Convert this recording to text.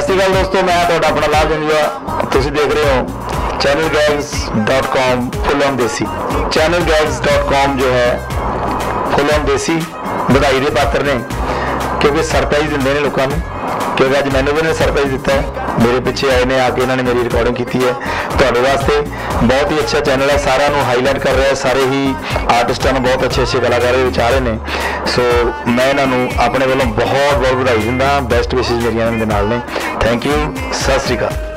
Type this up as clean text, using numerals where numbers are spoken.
सत श्री अकाल दोस्तों, मैं तुहाडा अपना लाभ जंजुआ। तुसीं देख रहे हो channelgags.com फुल ऑन देसी। channelgags.com जो है फुल ऑन देसी बधाई के पात्र ने, क्योंकि सरप्राइज देंगे ने लोगों को। क्योंकि अज मैंने भी सरप्राइज दिता है, मेरे पिछे आए ने आके इन्होंने मेरी रिकॉर्डिंग की है। तो वास्ते बहुत ही अच्छा चैनल है, सारा हाईलाइट कर रहा है, सारे ही आर्टिस्टों बहुत अच्छे अच्छे कलाकार आ रहे हैं। सो मैं इन्हों अपने वालों बहुत बहुत बधाई दिंदा। बेस्ट विशेज मेरिया ने। थैंक यू, सत श्री अकाल।